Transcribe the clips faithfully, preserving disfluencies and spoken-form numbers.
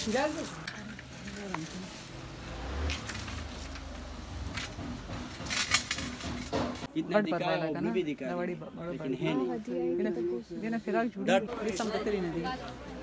इतना दिखा ब्लू भी दिखा लेकिन है नहीं। देना फिराक झूठी संपत्ति नहीं दी।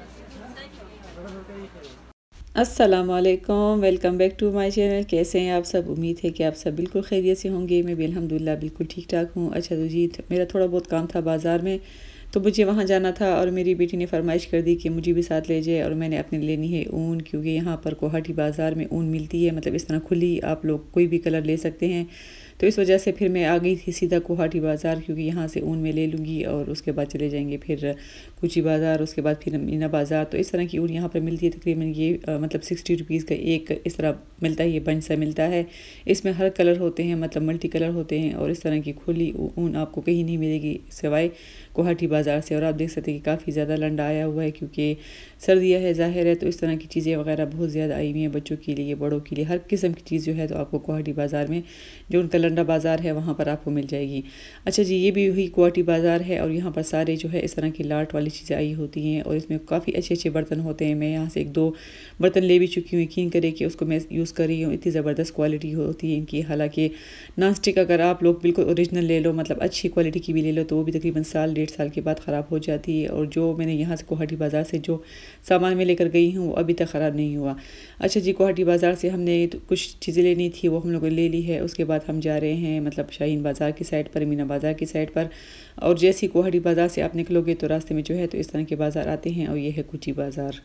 अस्सलाम वालेकुम, welcome back to my channel. कैसे हैं आप सब? उम्मीद है कि आप सब बिल्कुल खैरियत से होंगे। मैं भी अल्हम्दुलिल्लाह बिल्कुल ठीक ठाक हूँ। अच्छा तो जी, मेरा थोड़ा बहुत काम था बाज़ार में, तो मुझे वहाँ जाना था और मेरी बेटी ने फरमाइश कर दी कि मुझे भी साथ ले जाए। और मैंने अपने लेनी है ऊन, क्योंकि यहाँ पर कोहाटी बाज़ार में ऊन मिलती है, मतलब इस तरह खुली आप लोग कोई भी कलर ले सकते हैं। तो इस वजह से फिर मैं आ गई थी सीधा कोहाटी बाज़ार, क्योंकि यहाँ से ऊन में ले लूँगी और उसके बाद चले जाएंगे फिर कुची बाज़ार, उसके बाद फिर मीना बाज़ार। तो इस तरह की ऊन यहाँ पर मिलती है। तकरीबन ये आ, मतलब सिक्सटी रुपीज़ का एक इस तरह मिलता है, ये बंच सा मिलता है। इसमें हर कलर होते हैं, मतलब मल्टी कलर होते हैं। और इस तरह की खुली ऊन आपको कहीं नहीं मिलेगी सिवाय कोहाटी बाज़ार से। और आप देख सकते हैं कि काफ़ी ज़्यादा लंडा आया हुआ है, क्योंकि सर्दियाँ है ज़ाहिर है, तो इस तरह की चीज़ें वगैरह बहुत ज़्यादा आई हुई हैं बच्चों के लिए, बड़ों के लिए, हर किस्म की चीज़ जो है तो आपको कोहाटी बाज़ार में, जो उनका लंडा बाज़ार है, वहाँ पर आपको मिल जाएगी। अच्छा जी, ये भी वही कोहाटी बाज़ार है और यहाँ पर सारे जो है इस तरह की लाट वाली चीज़ें आई होती हैं। और इसमें काफ़ी अच्छे अच्छे बर्तन होते हैं। मैं यहाँ से एक दो बर्तन ले भी चुकी हूँ, यकीन करें कि उसको मैं यूज़ कर रही हूँ। इतनी ज़बरदस्त क्वालिटी होती है इनकी। हालाँकि नॉन स्टिक अगर आप लोग बिल्कुल ओरिजिनल ले लो, मतलब अच्छी क्वालिटी की भी ले लो, तो वो भी तकरीबन साल डेढ़ साल के बाद ख़राब हो जाती है। और जो मैंने यहाँ से कोहाटी बाज़ार से जो सामान में लेकर गई हूँ वो अभी तक ख़राब नहीं हुआ। अच्छा जी, कोहाटी बाज़ार से हमने तो कुछ चीज़ें लेनी थी, वो हम लोगों ने ले ली है। उसके बाद हम जा रहे हैं मतलब शाहीन बाज़ार की साइड पर, मीना बाज़ार की साइड पर। और जैसे ही कोहाटी बाज़ार से आप निकलोगे तो रास्ते में जो है तो इस तरह के बाज़ार आते हैं, और ये है कुची बाज़ार।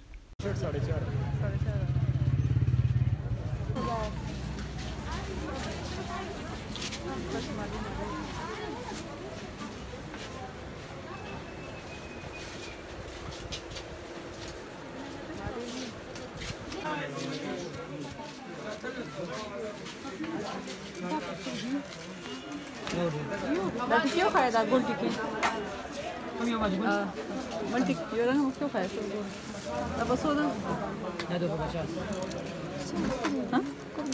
Berarti kyo kaya da gold ticket. Ah, one ticket. Yo lang kyo kaya so gold. Tapos so na. दो सौ पचास। हाँ?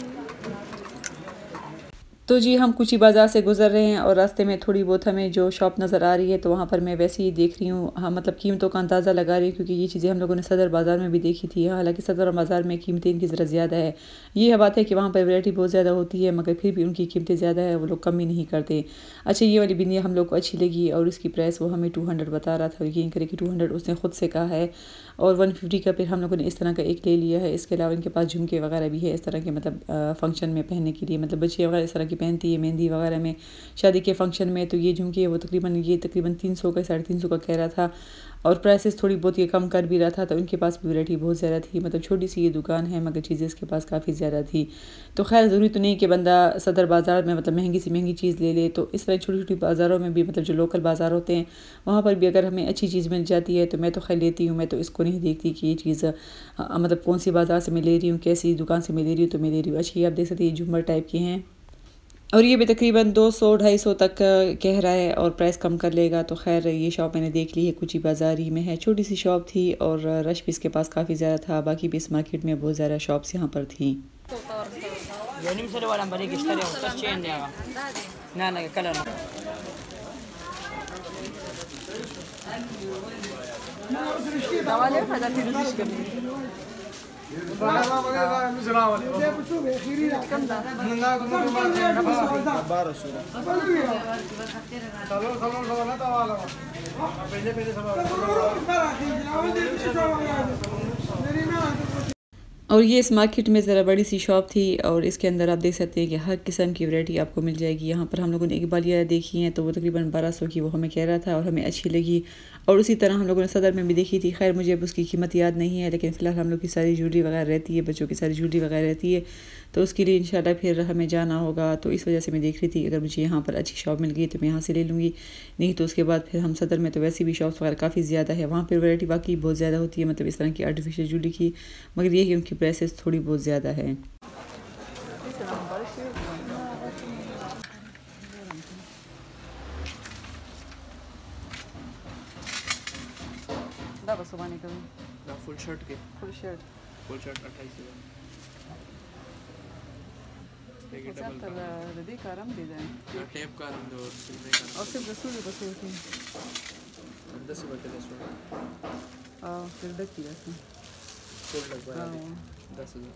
तो जी, हम कुची बाज़ार से गुज़र रहे हैं और रास्ते में थोड़ी बहुत हमें जो शॉप नज़र आ रही है, तो वहाँ पर मैं वैसे ही देख रही हूँ, हाँ मतलब कीमतों का अंदाज़ा लगा रही हूँ, क्योंकि ये चीज़ें हम लोगों ने सदर बाज़ार में भी देखी थी। हालांकि सदर बाज़ार में कीमतें इनकी ज़रा ज़्यादा है। ये बात है कि वहाँ पर वैरायटी बहुत ज़्यादा होती है, मगर फिर भी उनकी कीमतें ज़्यादा है, वो लोग कम ही नहीं करते। अच्छा, ये वाली बिंदिया हम लोग को अच्छी लगी और इसकी प्राइस वो हमें टू हंड्रेड बता रहा था। यकीन करें कि टू हंड्रेड उसने ख़ुद से कहा है। और वन फिफ्टी का फिर हम लोगों ने इस तरह का एक ले लिया है। इसके अलावा इनके पास झुमके वगैरह भी है इस तरह के, मतलब फ़ंक्शन में पहनने के लिए, मतलब बच्चे वगैरह इस तरह की पहनती है मेहंदी वगैरह में, शादी के फंक्शन में। तो ये झुमके वो तकरीबन ये तकरीबन तीन सौ का साढ़े तीन सौ का कह रहा था, और प्राइसेस थोड़ी बहुत ये कम कर भी रहा था। तो इनके पास वैरायटी बहुत ज़्यादा थी, मतलब छोटी सी ये दुकान है मगर चीज़ें इसके पास काफ़ी ज़्यादा थी। तो खैर ज़रूरी तो नहीं कि बंदा सदर बाज़ार में मतलब महंगी सी महंगी चीज़ ले ले। तो इस तरह छोटी छोटी बाज़ारों में भी, मतलब जो लोकल बाज़ार होते हैं वहाँ पर भी अगर हमें अच्छी चीज़ मिल जाती है तो मैं तो खैर लेती हूँ। मैं तो इसको नहीं देखती कि ये चीज़ मतलब कौन सी बाज़ार से मैं ले रही हूँ, कैसी दुकान से मैं ले रही हूँ, तो मैं ले रही हूँ अच्छी। आप देख सकते हैं ये झूमर टाइप की हैं और ये भी तकरीबन दो सौ ढाई सौ तक कह रहा है और प्राइस कम कर लेगा। तो खैर ये शॉप मैंने देख ली है, कुची बाज़ार ही में है, छोटी सी शॉप थी और रश भी इसके पास काफ़ी ज़्यादा था। बाकी भी इस मार्केट में बहुत ज़्यादा शॉप्स यहाँ पर थी। और ये इस मार्केट में ज़रा बड़ी सी शॉप थी और इसके अंदर आप देख सकते हैं कि हर किस्म की वैरायटी आपको मिल जाएगी। यहाँ पर हम लोगों ने इकबालिया देखी हैं, तो वो तकरीबन बारह सौ की वो हमें कह रहा था और हमें अच्छी लगी। और उसी तरह हम लोगों ने सदर में भी देखी थी। खैर मुझे अब उसकी कीमत याद नहीं है, लेकिन फ़िलहाल हम लोग की सारी ज्वेलरी वगैरह रहती है, बच्चों की सारी ज्वेलरी वगैरह रहती है, तो उसके लिए इंशाल्लाह फिर हमें जाना होगा। तो इस वजह से मैं देख रही थी अगर मुझे यहाँ पर अच्छी शॉप मिल गई तो मैं यहाँ से ले लूँगी, नहीं तो उसके बाद फिर हम सदर में तो वैसे भी शॉप्स वगैरह काफ़ी ज़्यादा है, वहाँ पर वैरायटी वाकई बहुत ज़्यादा होती है, मतलब इस तरह की आर्टिफिशियल ज्वेलरी की, मगर ये कि उनकी प्राइसेस थोड़ी बहुत ज़्यादा है। फुल शर्ट के फुल शर्ट फुल शर्ट अट्ठाईस सौ دي كرم دي ده टेप का रंग और सिल्वर का او سيب رسول بس وكين अंदर से बदले सो اه تردكي بس सूट लगवा दस हज़ार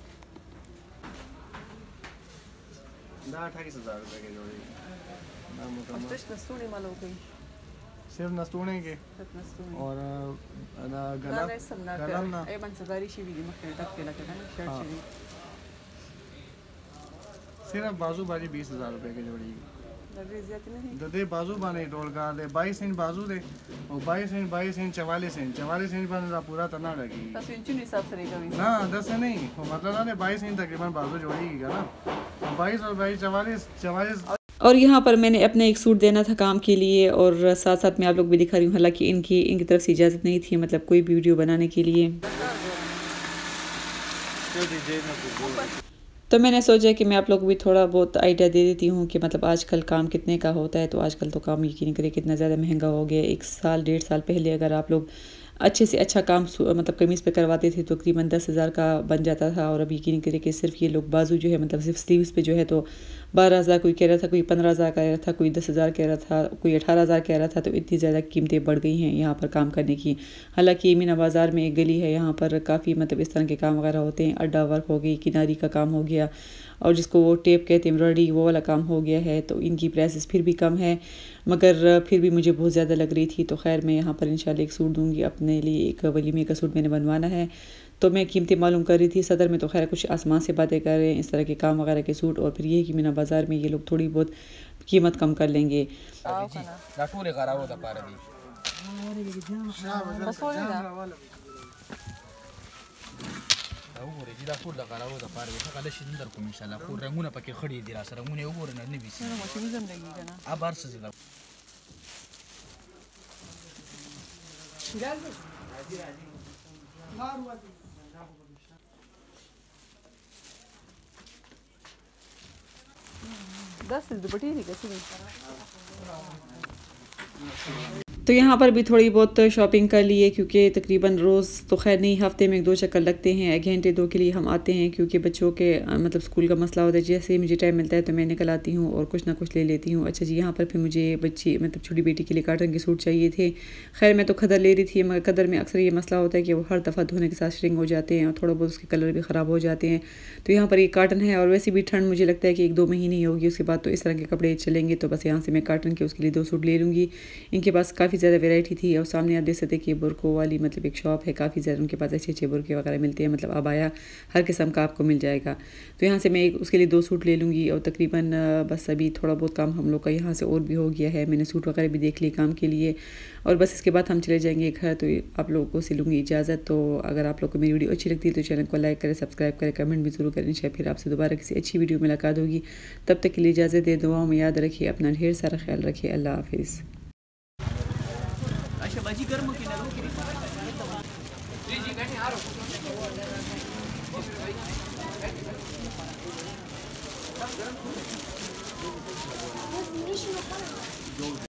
ना अट्ठाईस हज़ार रुपये के जोड़ी ना मुकम्मल Ateş nastuni malo kai. सिर्फ नस्तूने के Tat nastuni. और ना Gala गला isam na गलम ना ka. Ay man sadari shi bidi makhne dak ke la kana shirt हाँ। shi. सिर्फ बाजू बाजी बीस हज़ार रुपये की जोड़ी Nagri ziyat nahi. तो दे बाजू बाने टोल का दे बाईस इंच बाजू दे और बाईस इंच बाईस इंच चवालीस इंच चवालीस इंच बन पूरा तना लगी Tas inchun hisab se rega ना दस से नहीं वो मतलब ना दे बाईस इंच तकरीबन बाजू जोड़ेगी का ना बाईस और बाईस चवालीस चवालीस और यहाँ पर मैंने अपने एक सूट देना था काम के लिए और साथ साथ मैं आप लोग भी दिखा रही हूँ, हालांकि इनकी इनकी तरफ से इजाज़त नहीं थी मतलब कोई भी वीडियो बनाने के लिए। तो मैंने सोचा कि मैं आप लोग को भी थोड़ा बहुत आइडिया दे देती हूँ कि मतलब आजकल काम कितने का होता है। तो आजकल तो काम यकीन करें कितना ज़्यादा महंगा हो गया। एक साल डेढ़ साल पहले अगर आप लोग अच्छे से अच्छा काम मतलब कमीज़ पे करवाते थे तो तकरीबन दस हज़ार का बन जाता था। और अब यकीन करें कि सिर्फ ये लोग बाजू जो है मतलब सिर्फ स्लीव्स पे जो है तो बारह हज़ार कोई कह रहा था, कोई पंद्रह हज़ार कह रहा था, कोई दस हज़ार कह रहा था, कोई अठारह हज़ार कह रहा था। तो इतनी ज़्यादा कीमतें बढ़ गई हैं यहाँ पर काम करने की। हालांकि ये मीना बाज़ार में एक गली है, यहाँ पर काफ़ी मतलब इस तरह के काम वगैरह होते हैं। अड्डा वर्क हो गई, किनारी का काम हो गया और जिसको वो टेप कहते हैं एम्ब्रॉयडरी, वो वाला काम हो गया है। तो इनकी प्राइसेस फिर भी कम है मगर फिर भी मुझे बहुत ज़्यादा लग रही थी। तो खैर मैं यहाँ पर इंशाल्लाह एक सूट दूँगी अपने लिए। एक वलीमे का सूट मैंने बनवाना है तो मैं कीमतें मालूम कर रही थी। सदर में तो खैर कुछ आसमान से बातें कर रहे हैं इस तरह के काम वगैरह के सूट। और फिर ये है कि मीना बाज़ार में ये लोग थोड़ी बहुत कीमत कम कर लेंगे। وګورئ چې دا ټول د غراو د پاره وي هغه شي در کوم ان شاء الله خو رنگونه پکې خړې دي را سره رنگونه وګورئ نه نبي سي No mo chimizam lagi kana. ا بار څه زده Das is the bateri kasi. तो यहाँ पर भी थोड़ी बहुत शॉपिंग कर लिए क्योंकि तकरीबन रोज़ तो खैर नहीं, हफ़्ते में एक दो चक्कर लगते हैं। एक घंटे दो के लिए हम आते हैं क्योंकि बच्चों के मतलब स्कूल का मसला होता है। जैसे ही मुझे टाइम मिलता है तो मैं निकल आती हूँ और कुछ ना कुछ ले लेती हूँ। अच्छा जी, यहाँ पर फिर मुझे बच्ची मतलब छोटी बेटी के लिए कॉटन के सूट चाहिए थे। खैर मैं तो खदर ले रही थी मगर खदर में अक्सर ये मसला होता है कि वो हर दफ़ा धोने के साथ श्रिंक हो जाते हैं और थोड़ा बहुत उसके कलर भी ख़राब हो जाते हैं। तो यहाँ पर ये कॉटन है और वैसे भी ठंड मुझे लगता है कि एक दो महीने ही होगी, उसके बाद तो इस तरह के कपड़े चलेंगे। तो बस यहाँ से मैं कॉटन के उसके लिए दो सूट ले लूँगी। इनके पास काफ़ी ज़्यादा वेराइटी थी और सामने आप देख सकते कि बुरकों वाली मतलब एक शॉप है, काफ़ी ज़्यादा उनके पास अच्छे अच्छे बुरके वगैरह मिलते हैं। मतलब अबाया हर किस्म का आपको मिल जाएगा। तो यहाँ से मैं एक उसके लिए दो सूट ले लूँगी और तकरीबन बस अभी थोड़ा बहुत काम हम लोग का यहाँ से और भी हो गया है। मैंने सूट वगैरह भी देख लिए काम के लिए और बस इसके बाद हम चले जाएंगे घर। तो आप लोगों को से लूँगी इजाज़त। तो अगर आप लोग को मेरी वीडियो अच्छी लगती है तो चैनल को लाइक करें, सब्सक्राइब करें, कमेंट भी ज़रूर करें। इंशाल्लाह फिर आपसे दोबारा किसी अच्छी वीडियो मुलाकात होगी। तब तक के लिए इजाज़त दे, दुआओं में याद रखिए, अपना ढेर सारा ख्याल रखिए। अल्लाह हाफिज़। अच्छा बाजी गर्म की ना रोकी जी जी बैठे आ रहो।